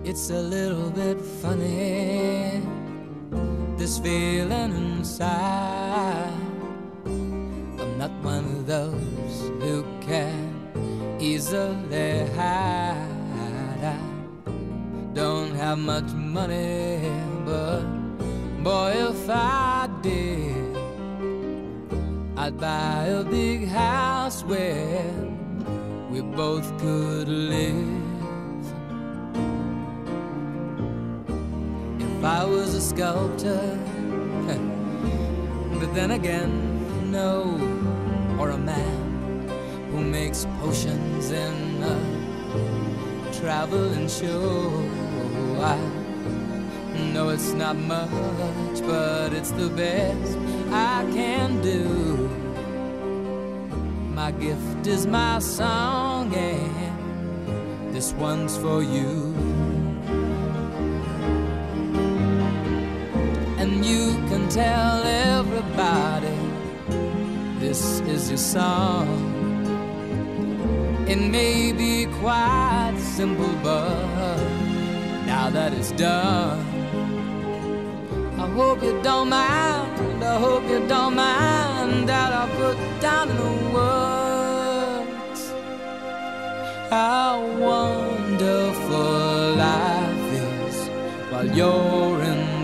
It's a little bit funny, this feeling inside. I'm not one of those who can easily hide. I don't have much money, but boy, if I did, I'd buy a big house where we both could live. If I was a sculptor, but then again, no, or a man who makes potions in a traveling show. I know it's not much, but it's the best I can do. My gift is my song, and this one's for you. And you can tell everybody this is your song. It may be quite simple, but now that it's done, I hope you don't mind, I hope you don't mind that I put down in the words how wonderful life is while you're in